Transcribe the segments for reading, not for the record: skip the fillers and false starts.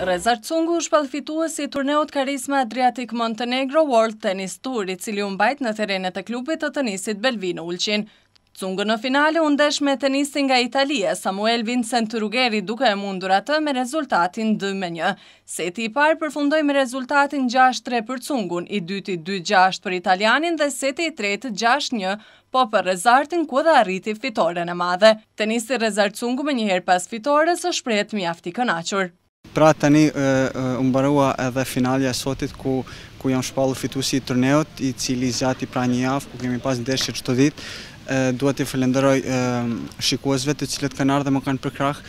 Rrezart Cungu shpall fituesi i turneut Karisma Adriatic Montenegro World Tennis Tour, i cili u mbajt në terenet e klubit të tenisit Bellevue në Ulqin. Cungu në finale u ndesh me tenistin nga Italia Samuel Vincent Ruggeri, duke e mundur atë me rezultatin 2-1. Seti i parë përfundoi me rezultatin 6-3 për Cungun, i dyti 2-6 për italianin dhe seti i tretë 6-1, po për Rrezartin ku dhe arriti fitoren e madhe. Tenisti Rrezart Cungu me njëherë pas fitores është shpreh mjaft i kënaqur. Pra tani u mbarua edhe finalja e sotit ku jam shpallur fituesi i turneut, i cili zgjati pra një javë, ku kemi pas ndeshje çdo ditë. Dua t'i falenderoj shikuesve të cilët kanë ardhur dhe më kanë përkrah.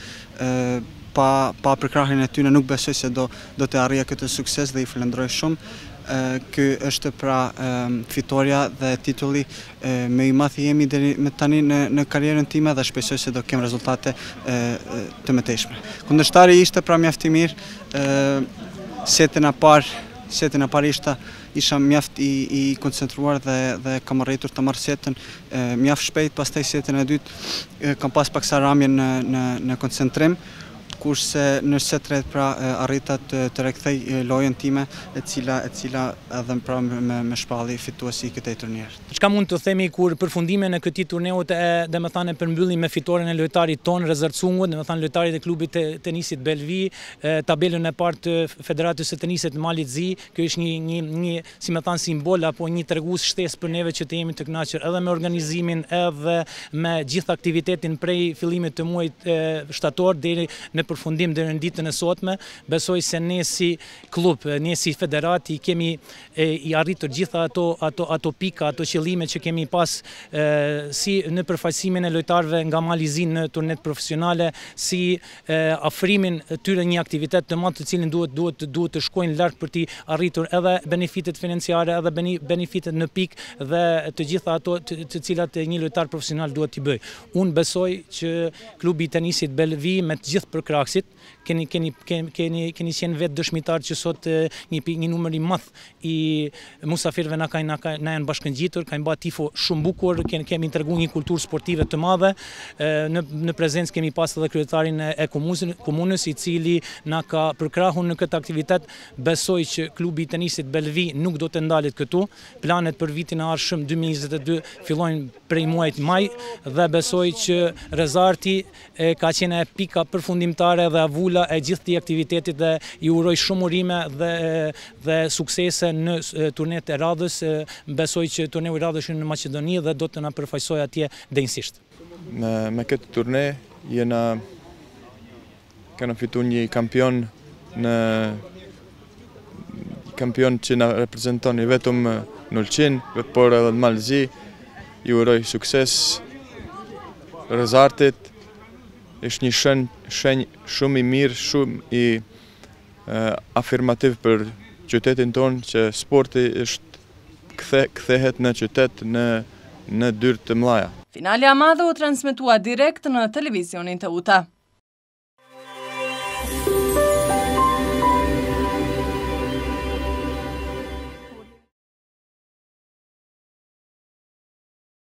Pa përkrahin e tyre nuk besoj se do të arrija këtë sukses dhe i falenderoj shumë. Ky është pra fitoria dhe titulli më i madh i jemi deri më tani në karrierën time dhe shpresoj se do kem rezultate të mëtejshme. Kundërshtari ishte pra mjaft i mirë. Setin e parë isha mjaft i koncentruar dhe kam arritur të marr setin mjaft shpejt. Pastaj setin e dytë kam pas paksa ramje në koncentrim, kurse në set tretë pra arrita të rikthej lojën time, e cila edhe pra me shpalli fituesi i këtij turniri. Çka mund të themi kur përfundimin e këtij turneut domethënë përmbylli me fitoren e lojtarit ton Rrezart Cungu, domethënë lojtarit e klubit të tenisit Bellevue, tabelën e parë të Federatës së Tenisit në Malit Zi. Kjo është një si më thënë simbol apo një tregues shtesë për neve që të jemi të kënaqur edhe me organizimin edhe me gjithë aktivitetin prej fillimit të muajit shtator deri në përfundim deri në ditën e sotme. Besoj se ne si klub, ne si federat i kemi i arritur gjitha ato pika, ato qëllime që kemi pas si në përfaqësimin e lojtarëve nga Mali Zi në turnet profesionale, si afrimin tyre një aktivitet të madh të cilin duhet të shkojnë lart për të arritur edhe benefitet financiare, edhe benefitet në pikë dhe të gjitha ato të cilat një lojtar profesional duhet t'i bëjë. Unë besoj që klubi i tenisit Bellevue me të gjithë përkrahësit keni qenë vetë dëshmitar që sot një numër i madh i musafirëve na janë bashkëngjitur, kanë bërë tifo shumë bukur, kemi treguar një kulturë sportive të madhe. Në prezencë kemi pas edhe kryetarin e komunës, i cili na ka përkrahur në këtë aktivitet. Besoj që klubi i tenisit Bellevue nuk do të ndalet këtu. Planet për vitin e ardhshëm 2022 fillojnë prej muajit maj dhe besoj që Rrezarti ka qenë pika përfundimtare dhe avula e gjithë këtij aktivitetit dhe i uroj shumë urime dhe suksese në turnet e radhës. Besoj që turneu i radhës është në Maqedoni dhe do të na përfaqësojë atje denjësisht. Me këtë turne kena fituar një kampion që na reprezenton i vetëm në Ulqin, por edhe në Mali Zi. I uroj sukses Rrezartit. Është një shenjë shumë i mirë, shumë i afirmativ për qytetin tonë që sporti kthehet në qytet në dyrë të mëdha. Finalja madhe u transmetua direkt në Televizionin Teuta.